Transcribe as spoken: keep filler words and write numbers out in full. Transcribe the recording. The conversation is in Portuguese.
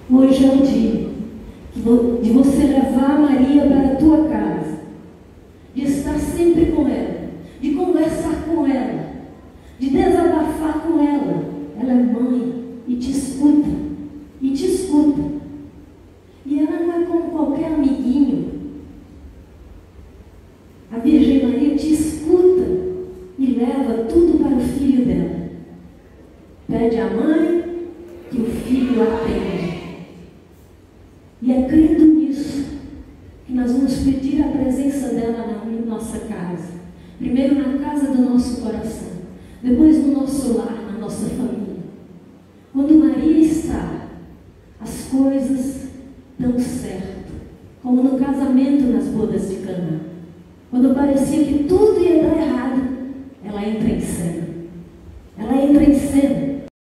Hoje é o dia de você levar Maria para a tua casa, de estar sempre com ela, de conversar com ela, de desabafar com ela. Ela é mãe e te escuta, e te escuta. E ela não é como qualquer amiguinho. A Virgem Maria te escuta e leva tudo para o filho dela. Pede à mãe que o filho atende. E é crendo nisso que nós vamos pedir a presença dela na nossa casa. Primeiro na casa do nosso coração, depois no nosso lar, na nossa família. Quando Maria está, as coisas dão certo, como no casamento nas bodas de Caná. Quando parecia que tudo